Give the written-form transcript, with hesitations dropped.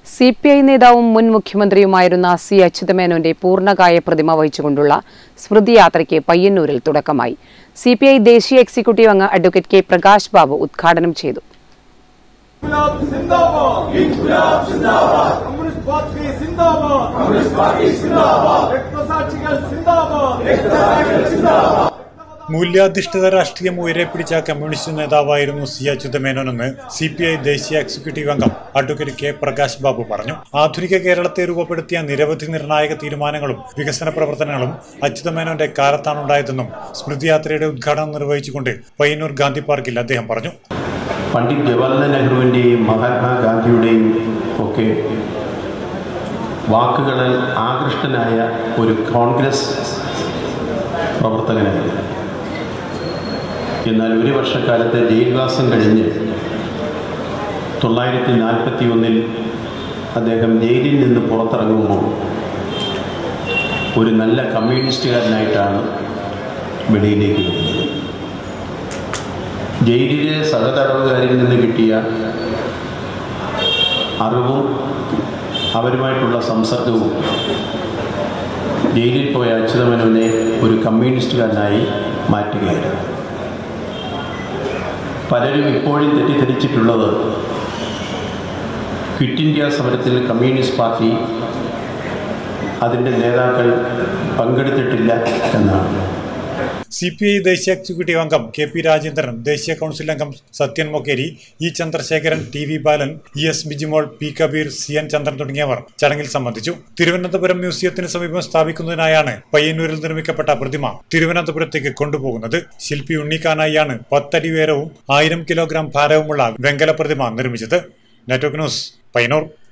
CPI നേതാവും മുൻ മുഖ്യമന്ത്രിയുമായിരുന്ന C അച്യുതമേനോന്റെ പൂർണ്ണകായ പ്രതിമ വഹിച്ചുകൊണ്ടുള്ള സ്മൃതിയാത്രയ്ക്ക് പയ്യന്നൂരിൽ തുടക്കമായി. CPI ദേശീയ എക്സിക്യൂട്ടീവ് അംഗം അഡ്വക്കേറ്റ് കെ പ്രകാശ് ബാബു ഉദ്ഘാടനം ചെയ്തു. മൂല്യാധിഷ്ഠിത രാഷ്ട്രീയം ഉയരെപ്പിടിച്ച കമ്മ്യൂണിസ്റ്റ് നേതാവായിരുന്നു സി അച്യുതമേനോനെന്ന് CPI ദേശീയ എക്സിക്യൂട്ടീവ് അംഗം അഡ്വക്കേറ്റ് കെ പ്രകാശ് ബാബു പറഞ്ഞു. ആധുനിക കേരളത്തെ രൂപപ്പെടുത്തിയ നിരവധി നിർണായക തീരുമാനങ്ങളും വികസന പ്രവർത്തനങ്ങളും അച്യുതമേനോന്റെ കാലത്താണുണ്ടായതെന്നും സ്മൃതിയാത്രയുടെ ഉദ്ഘാടനം നിർവഹിച്ചുകൊണ്ട് പയ്യന്നൂർ ഗാന്ധി പാർക്കിൽ അദ്ദേഹം പറഞ്ഞു. പണ്ഡിറ്റ് ജവഹർലാൽ നെഹ്റുവിൻ്റെയും മഹാത്മാഗാന്ധിയുടെയും ഒക്കെ വാക്കുകളിൽ ആകൃഷ്ടനായ ഒരു കോൺഗ്രസ് പ്രവർത്തകനായിരുന്നു. എന്നാൽ ഒരു വർഷക്കാലത്തെ ജയിൽവാസം കഴിഞ്ഞ് 1941 അദ്ദേഹം ജയിലിൽ നിന്ന് പുറത്തിറങ്ങുമ്പോൾ ഒരു നല്ല കമ്മ്യൂണിസ്റ്റുകാരനായിട്ടാണ് വെളിയിലേക്ക് വരുന്നത്. ജയിലിലെ സഹതടവുകാരിൽ നിന്ന് കിട്ടിയ അറിവും അവരുമായിട്ടുള്ള സംസർഗവും ജയിലിൽ പോയ അച്യുതമേനോനെ ഒരു കമ്മ്യൂണിസ്റ്റുകാരനായി മാറ്റുകയായിരുന്നു. പലരും ഇപ്പോഴും തെറ്റിദ്ധരിച്ചിട്ടുള്ളത് ക്വിറ്റ് ഇന്ത്യ സമരത്തിൽ കമ്മ്യൂണിസ്റ്റ് പാർട്ടി അതിൻ്റെ നേതാക്കൾ പങ്കെടുത്തിട്ടില്ല എന്നാണ്. CPI ദേശീയ എക്സിക്യൂട്ടീവ് അംഗം KP രാജേന്ദ്രൻ, ദേശീയ കൗൺസിൽ അംഗം സത്യൻ മൊക്കേരി, E ചന്ദ്രശേഖരൻ, TV ബാലൻ, ES Bijimol, P Kabir, CN ചന്ദ്രൻ തുടങ്ങിയവർ ചടങ്ങിൽ സംബന്ധിച്ചു. തിരുവനന്തപുരം മ്യൂസിയത്തിന് സമീപം സ്ഥാപിക്കുന്നതിനായാണ് പയ്യന്നൂരിൽ നിർമ്മിക്കപ്പെട്ട പ്രതിമ തിരുവനന്തപുരത്തേക്ക് കൊണ്ടുപോകുന്നത്. ശില്പി ഉണ്ണിക്കാനായിയാണ് 10 അടി ഉയരവും 1000 കിലോഗ്രാം ഭാരവുമുള്ള വെങ്കല പ്രതിമ നിർമ്മിച്ചത്. Network news, Payyanur.